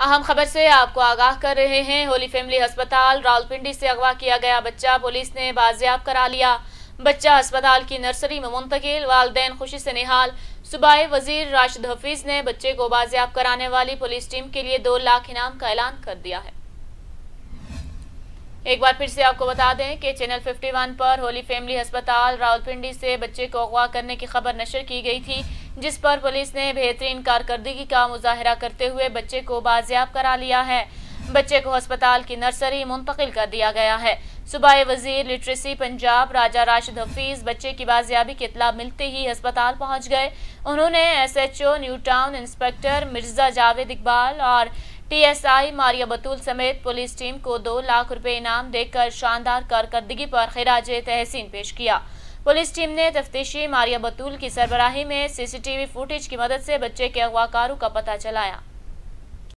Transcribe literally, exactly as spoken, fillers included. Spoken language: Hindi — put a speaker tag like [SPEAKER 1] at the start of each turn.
[SPEAKER 1] अहम खबर से आपको आगाह कर रहे हैं। होली फैमिली अस्पताल रावलपिंडी से अगवा किया गया बच्चा पुलिस ने बाजियाब करा लिया। बच्चा अस्पताल की नर्सरी में मुंतकिल। वालिदैन खुशी से निहाल। सूबाई वजीर राशिद हफीज ने बच्चे को बाजियाब कराने वाली पुलिस टीम के लिए दो लाख इनाम का ऐलान कर दिया है। एक बार फिर से आपको बता दें कि चैनल इक्यावन पर होली फैमिली अस्पताल रावलपिंडी से बच्चे को अगवा करने की खबर नशर की गई थी, जिस पर पुलिस ने बेहतरीन कारकर्दगी का मुजाहरा करते हुए बच्चे को बाजियाब करा लिया है। बच्चे को अस्पताल की नर्सरी मुंतकिल कर दिया गया है। सूबाई वजीर लिटरेसी पंजाब राजा राशिद हफीज बच्चे की बाजियाबी की इत्तला मिलते ही अस्पताल पहुंच गए। उन्होंने S H O new town inspector Mirza Javed Iqbal और T S I Maria Batool समेत पुलिस टीम को दो लाख रुपए इनाम देकर शानदार कारकर्दगी पर खिराज तहसीन पेश किया। पुलिस टीम ने तफ्तीशी मारिया बतूल की सरबराही में C C T V footage की मदद से बच्चे के अगवाकारों का पता चलाया।